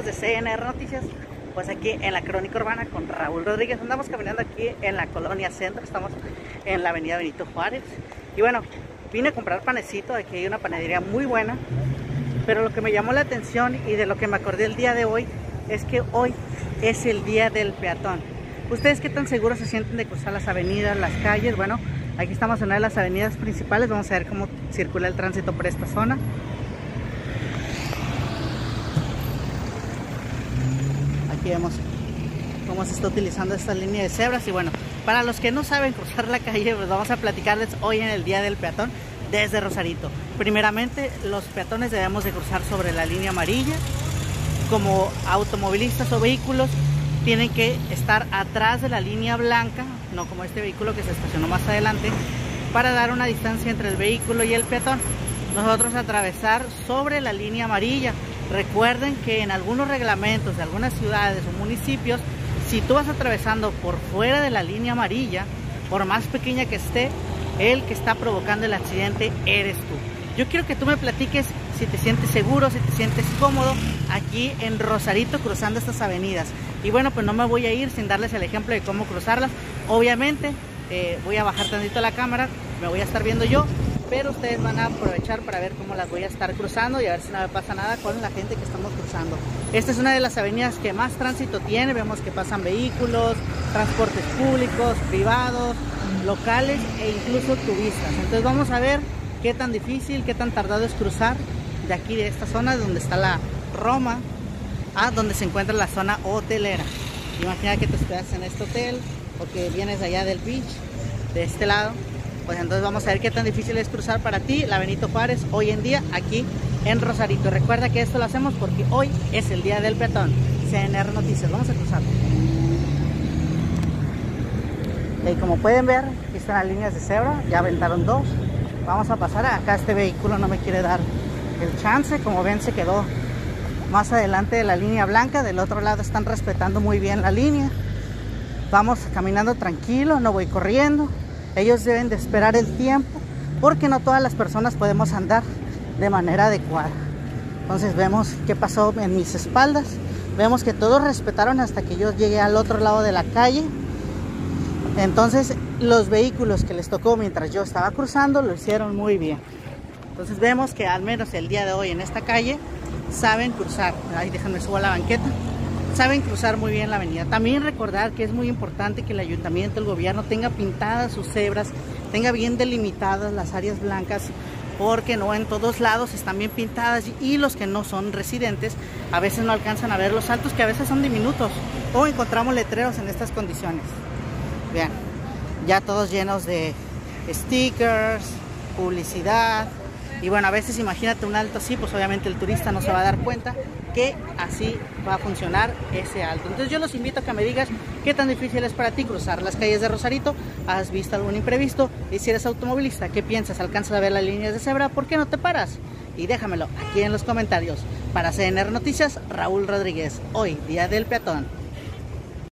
de CNR Noticias, pues aquí en la Crónica Urbana con Raúl Rodríguez. Andamos caminando aquí en la Colonia Centro, estamos en la avenida Benito Juárez. Y bueno, vine a comprar panecito, aquí hay una panadería muy buena. Pero lo que me llamó la atención y de lo que me acordé el día de hoy es que hoy es el día del peatón. ¿Ustedes qué tan seguros se sienten de cruzar las avenidas, las calles? Bueno, aquí estamos en una de las avenidas principales, vamos a ver cómo circula el tránsito por esta zona. Aquí vemos cómo se está utilizando esta línea de cebras. Y bueno, para los que no saben cruzar la calle, pues vamos a platicarles hoy en el día del peatón desde Rosarito. Primeramente, los peatones debemos de cruzar sobre la línea amarilla. Como automovilistas o vehículos tienen que estar atrás de la línea blanca, no como este vehículo que se estacionó más adelante, para dar una distancia entre el vehículo y el peatón. Nosotros atravesar sobre la línea amarilla. Recuerden que en algunos reglamentos de algunas ciudades o municipios, si tú vas atravesando por fuera de la línea amarilla, por más pequeña que esté, el que está provocando el accidente eres tú. Yo quiero que tú me platiques si te sientes seguro, si te sientes cómodo aquí en Rosarito cruzando estas avenidas. Y bueno, pues no me voy a ir sin darles el ejemplo de cómo cruzarlas. Obviamente voy a bajar tantito la cámara, me voy a estar viendo yo, pero ustedes van a aprovechar para ver cómo las voy a estar cruzando y a ver si no me pasa nada con la gente que estamos cruzando. Esta es una de las avenidas que más tránsito tiene. Vemos que pasan vehículos, transportes públicos, privados, locales e incluso turistas. Entonces vamos a ver qué tan difícil, qué tan tardado es cruzar de aquí, de esta zona donde está la Roma, a donde se encuentra la zona hotelera. Imagina que te hospedas en este hotel o que vienes allá del beach, de este lado. Pues entonces vamos a ver qué tan difícil es cruzar para ti la Benito Juárez hoy en día aquí en Rosarito. Recuerda que esto lo hacemos porque hoy es el día del peatón. CNR Noticias, vamos a cruzar. Y como pueden ver, aquí están las líneas de cebra, ya aventaron dos. Vamos a pasar acá, este vehículo no me quiere dar el chance, como ven se quedó más adelante de la línea blanca, del otro lado están respetando muy bien la línea. Vamos caminando tranquilo, no voy corriendo. Ellos deben de esperar el tiempo porque no todas las personas podemos andar de manera adecuada. Entonces vemos qué pasó en mis espaldas. Vemos que todos respetaron hasta que yo llegué al otro lado de la calle. Entonces los vehículos que les tocó mientras yo estaba cruzando lo hicieron muy bien. Entonces vemos que al menos el día de hoy en esta calle saben cruzar. Ahí déjenme subo a la banqueta. Saben cruzar muy bien la avenida. También recordar que es muy importante que el ayuntamiento, el gobierno tenga pintadas sus cebras, tenga bien delimitadas las áreas blancas, porque no en todos lados están bien pintadas y los que no son residentes a veces no alcanzan a ver los saltos, que a veces son diminutos, o encontramos letreros en estas condiciones. Vean, ya todos llenos de stickers, publicidad. Y bueno, a veces imagínate un alto así, pues obviamente el turista no se va a dar cuenta que así va a funcionar ese alto. Entonces yo los invito a que me digas qué tan difícil es para ti cruzar las calles de Rosarito. ¿Has visto algún imprevisto? Y si eres automovilista, ¿qué piensas? ¿Alcanzas a ver las líneas de cebra? ¿Por qué no te paras? Y déjamelo aquí en los comentarios. Para CNR Noticias, Raúl Rodríguez. Hoy, día del peatón.